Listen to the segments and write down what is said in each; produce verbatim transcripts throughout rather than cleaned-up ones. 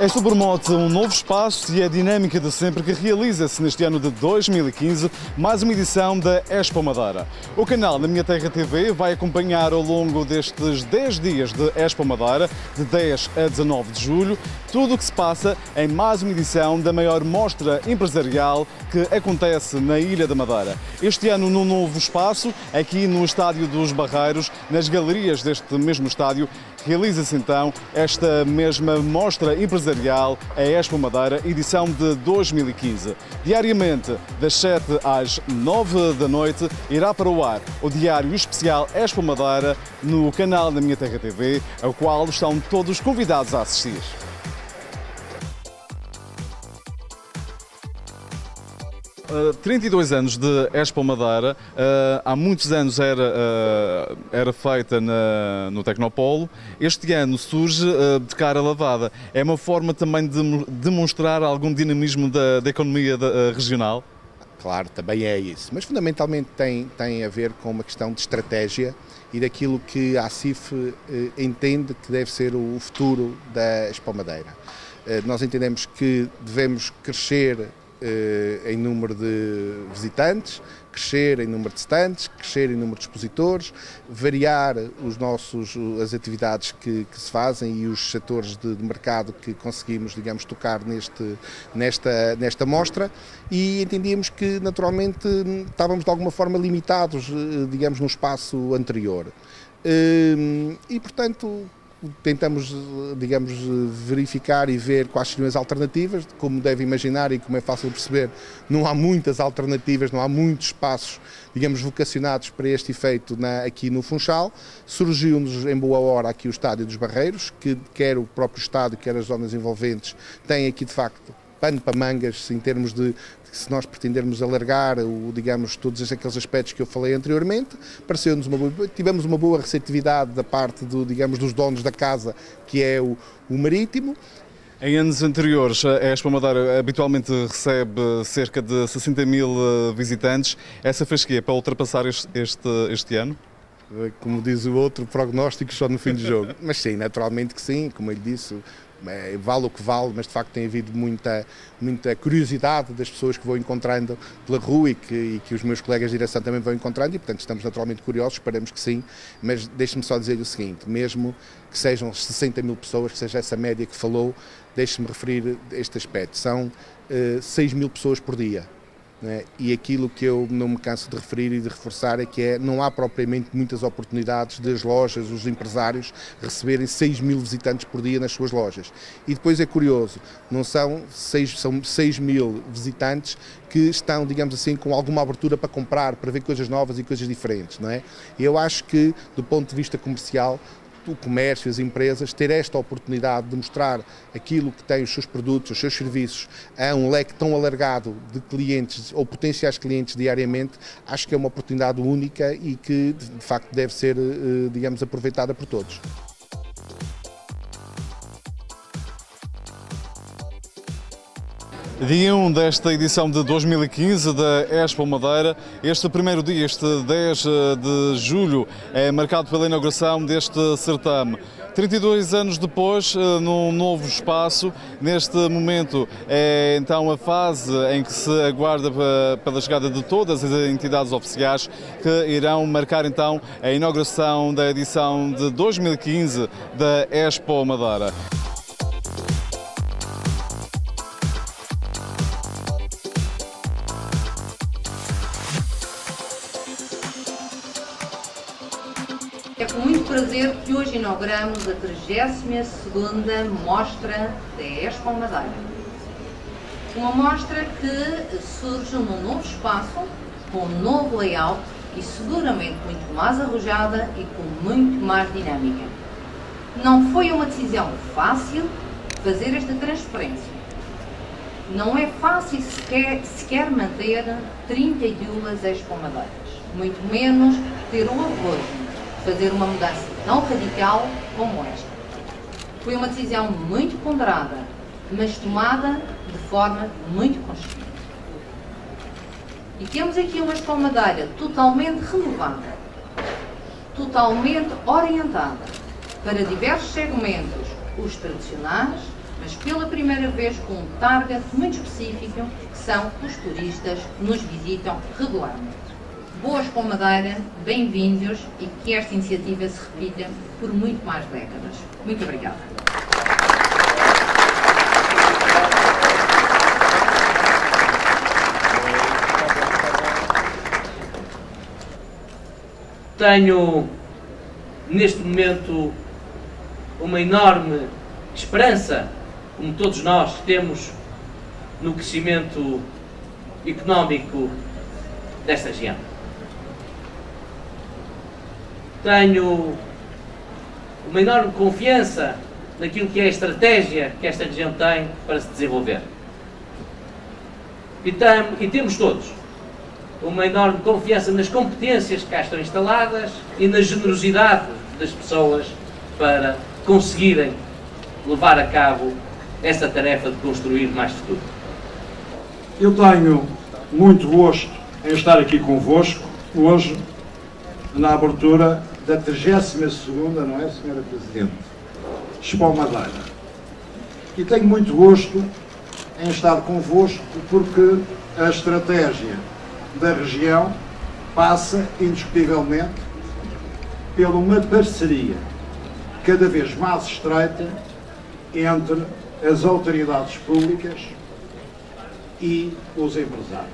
É sobre o mote um novo espaço e a dinâmica de sempre que realiza-se neste ano de dois mil e quinze mais uma edição da Expo Madeira. O canal da Minha Terra T V vai acompanhar ao longo destes dez dias de Expo Madeira, de dez a dezanove de julho, tudo o que se passa em mais uma edição da maior mostra empresarial que acontece na Ilha da Madeira. Este ano num novo espaço, aqui no Estádio dos Barreiros, nas galerias deste mesmo estádio, realiza-se então esta mesma mostra empresarial, a Expo Madeira, edição de dois mil e quinze. Diariamente, das sete às nove da noite, irá para o ar o diário especial Expo Madeira no canal da Minha Terra T V, ao qual estão todos convidados a assistir. Uh, trinta e dois anos de Expo Madeira, uh, há muitos anos era, uh, era feita na, no Tecnopolo. Este ano surge uh, de cara lavada. É uma forma também de demonstrar algum dinamismo da, da economia da, uh, regional? Claro, também é isso, mas fundamentalmente tem, tem a ver com uma questão de estratégia e daquilo que a ACIF uh, entende que deve ser o futuro da Expo Madeira. Uh, nós entendemos que devemos crescer em número de visitantes, crescer em número de stands, crescer em número de expositores, variar os nossos, as atividades que, que se fazem e os setores de, de mercado que conseguimos, digamos, tocar neste, nesta, nesta mostra, e entendíamos que naturalmente estávamos de alguma forma limitados, digamos, no espaço anterior. E, portanto, tentamos, digamos, verificar e ver quais seriam as alternativas. Como deve imaginar e como é fácil perceber, não há muitas alternativas, não há muitos espaços, digamos, vocacionados para este efeito na, aqui no Funchal. Surgiu-nos em boa hora aqui o Estádio dos Barreiros, que quer o próprio estádio, quer as zonas envolventes, tem aqui de facto pano para mangas em termos de, se nós pretendermos alargar, o, digamos, todos aqueles aspectos que eu falei anteriormente. Pareceu-nos uma boa, tivemos uma boa receptividade da parte do, digamos, dos donos da casa, que é o, o Marítimo. Em anos anteriores, a Expo Madeira habitualmente recebe cerca de sessenta mil visitantes. Essa fasquia para ultrapassar este, este, este ano? Como diz o outro, prognósticos só no fim do jogo. Mas sim, naturalmente que sim, como ele disse, vale o que vale, mas de facto tem havido muita, muita curiosidade das pessoas que vou encontrando pela rua e que, e que os meus colegas de direção também vão encontrando, e portanto estamos naturalmente curiosos, esperamos que sim, mas deixe-me só dizer o seguinte: mesmo que sejam sessenta mil pessoas, que seja essa média que falou, deixe-me referir este aspecto, são uh, seis mil pessoas por dia. Né? E aquilo que eu não me canso de referir e de reforçar é que é, não há propriamente muitas oportunidades das lojas, os empresários, receberem seis mil visitantes por dia nas suas lojas. E depois é curioso, não são seis, são seis mil visitantes que estão, digamos assim, com alguma abertura para comprar, para ver coisas novas e coisas diferentes. Não é? Eu acho que, do ponto de vista comercial, o comércio, as empresas, ter esta oportunidade de mostrar aquilo que tem, os seus produtos, os seus serviços, a um leque tão alargado de clientes ou potenciais clientes diariamente, acho que é uma oportunidade única e que, de facto, deve ser, digamos, aproveitada por todos. Dia um desta edição de dois mil e quinze da Expo Madeira. Este primeiro dia, este dez de julho, é marcado pela inauguração deste certame. trinta e dois anos depois, num novo espaço, neste momento é então a fase em que se aguarda pela chegada de todas as entidades oficiais que irão marcar então a inauguração da edição de dois mil e quinze da Expo Madeira. É com muito prazer que hoje inauguramos a trigésima segunda Mostra da Expo Madeira. Uma mostra que surge num novo espaço, com um novo layout e seguramente muito mais arrojada e com muito mais dinâmica. Não foi uma decisão fácil fazer esta transferência. Não é fácil sequer, sequer manter trinta e duas Expo Madeiras, muito menos ter o apoio fazer uma mudança tão radical como esta. Foi uma decisão muito ponderada, mas tomada de forma muito consciente. E temos aqui uma Expo Madeira totalmente renovada, totalmente orientada para diversos segmentos, os tradicionais, mas pela primeira vez com um target muito específico, que são os turistas que nos visitam regularmente. Boa Espomadeira, bem-vindos e que esta iniciativa se repita por muito mais décadas. Muito obrigada. Tenho, neste momento, uma enorme esperança, como todos nós temos, no crescimento económico desta região. Tenho uma enorme confiança naquilo que é a estratégia que esta região tem para se desenvolver. E, tam, e temos todos uma enorme confiança nas competências que cá estão instaladas e na generosidade das pessoas para conseguirem levar a cabo essa tarefa de construir mais futuro. Eu tenho muito gosto em estar aqui convosco hoje na abertura da trigésima segunda, não é, senhora Presidente, Espomadeira. E tenho muito gosto em estar convosco porque a estratégia da região passa, indiscutivelmente, por uma parceria cada vez mais estreita entre as autoridades públicas e os empresários.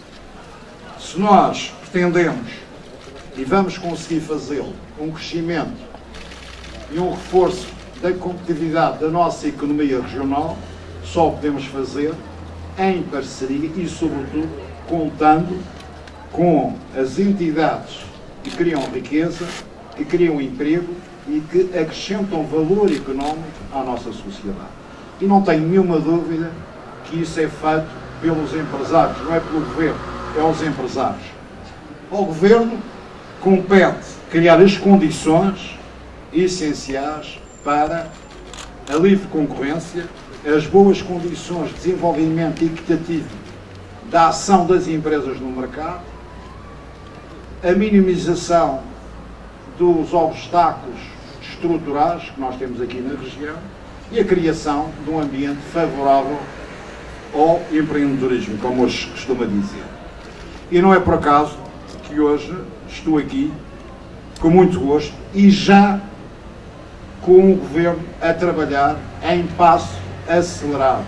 Se nós pretendemos, e vamos conseguir fazê-lo, um crescimento e um reforço da competitividade da nossa economia regional, só podemos fazer em parceria e, sobretudo, contando com as entidades que criam riqueza, que criam emprego e que acrescentam valor económico à nossa sociedade. E não tenho nenhuma dúvida que isso é feito pelos empresários, não é pelo Governo, é aos empresários. Ao Governo compete criar as condições essenciais para a livre concorrência, as boas condições de desenvolvimento equitativo da ação das empresas no mercado, a minimização dos obstáculos estruturais que nós temos aqui na região e a criação de um ambiente favorável ao empreendedorismo, como hoje costuma dizer. E não é por acaso que hoje estou aqui com muito gosto e já com o Governo a trabalhar em passo acelerado.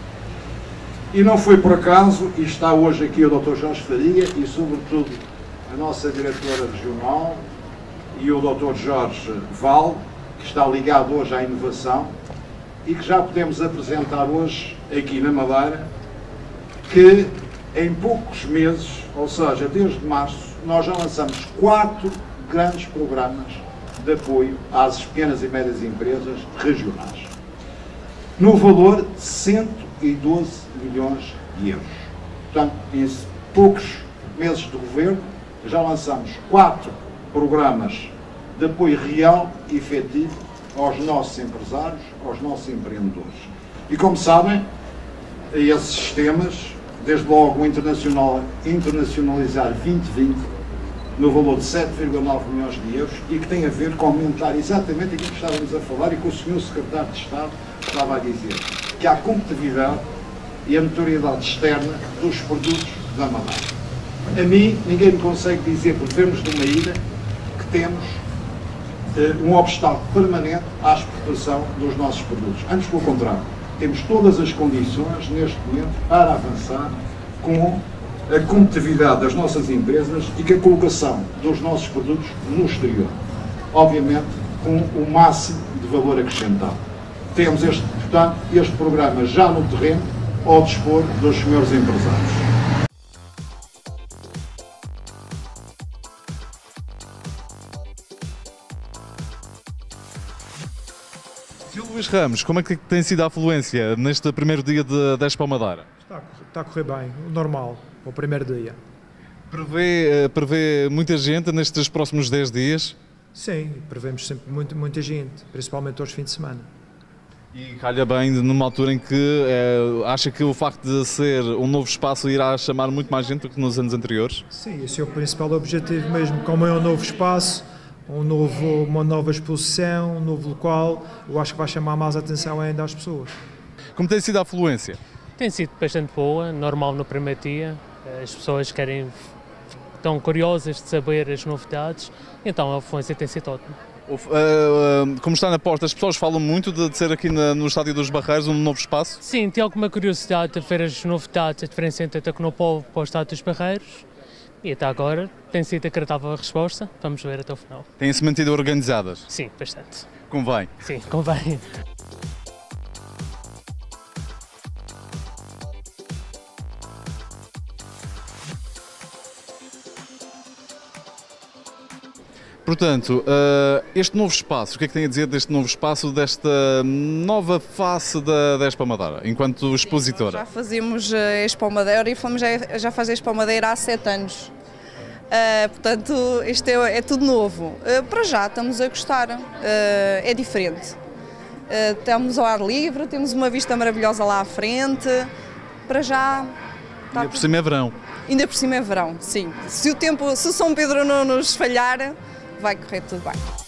E não foi por acaso, e está hoje aqui o doutor Jorge Faria e, sobretudo, a nossa diretora regional e o doutor Jorge Val, que está ligado hoje à inovação e que já podemos apresentar hoje aqui na Madeira, que em poucos meses, ou seja, desde março, nós já lançamos quatro grandes programas de apoio às pequenas e médias empresas regionais, no valor de cento e doze milhões de euros. Portanto, em poucos meses de governo, já lançamos quatro programas de apoio real e efetivo aos nossos empresários, aos nossos empreendedores. E como sabem, esses sistemas, desde logo o internacional, Internacionalizar vinte vinte, no valor de sete vírgula nove milhões de euros, e que tem a ver com aumentar exatamente aquilo que estávamos a falar e que o senhor Secretário de Estado estava a dizer, que há competitividade e a notoriedade externa dos produtos da Madeira. A mim, ninguém me consegue dizer, por termos de uma ilha, que temos eh, um obstáculo permanente à exportação dos nossos produtos. Antes, pelo contrário, temos todas as condições, neste momento, para avançar com a competitividade das nossas empresas e com a colocação dos nossos produtos no exterior. Obviamente, com o máximo de valor acrescentado. Temos, este, portanto, este programa já no terreno, ao dispor dos senhores empresários. Luís Ramos, como é que tem sido a afluência neste primeiro dia de, da Espomadeira? Está, está a correr bem, o normal, o primeiro dia. Prevê, prevê muita gente nestes próximos dez dias? Sim, prevemos sempre muito, muita gente, principalmente aos fins de semana. E calha bem numa altura em que é, acha que o facto de ser um novo espaço irá chamar muito mais gente do que nos anos anteriores? Sim, esse é o principal objetivo mesmo, como é um novo espaço, um novo, uma nova exposição, um novo local, eu acho que vai chamar mais atenção ainda às pessoas. Como tem sido a afluência? Tem sido bastante boa, normal no primeiro dia. As pessoas querem, estão curiosas de saber as novidades, então a afluência tem sido ótima. Como está na porta, as pessoas falam muito de ser aqui no Estádio dos Barreiros um novo espaço? Sim, tem alguma curiosidade de ver as novidades, a diferença entre a Tecnopolo para o Estádio dos Barreiros, e até agora tem sido agradável a resposta. Vamos ver até o final. Têm-se mantido organizadas? Sim, bastante. Convém? Sim, convém. Portanto, este novo espaço, o que é que tem a dizer deste novo espaço, desta nova face da, da Expo Madeira, enquanto expositora? Sim, já fazemos a Expo Madeira e fomos já, já fazer a Expo Madeira há sete anos. Uh, portanto, isto é, é tudo novo. Uh, para já estamos a gostar, uh, é diferente. Uh, estamos ao ar livre, temos uma vista maravilhosa lá à frente. Para já... Ainda tudo... por cima é verão. Ainda por cima é verão, sim. Se o tempo, se o São Pedro não nos falhar, vai correr tudo bem.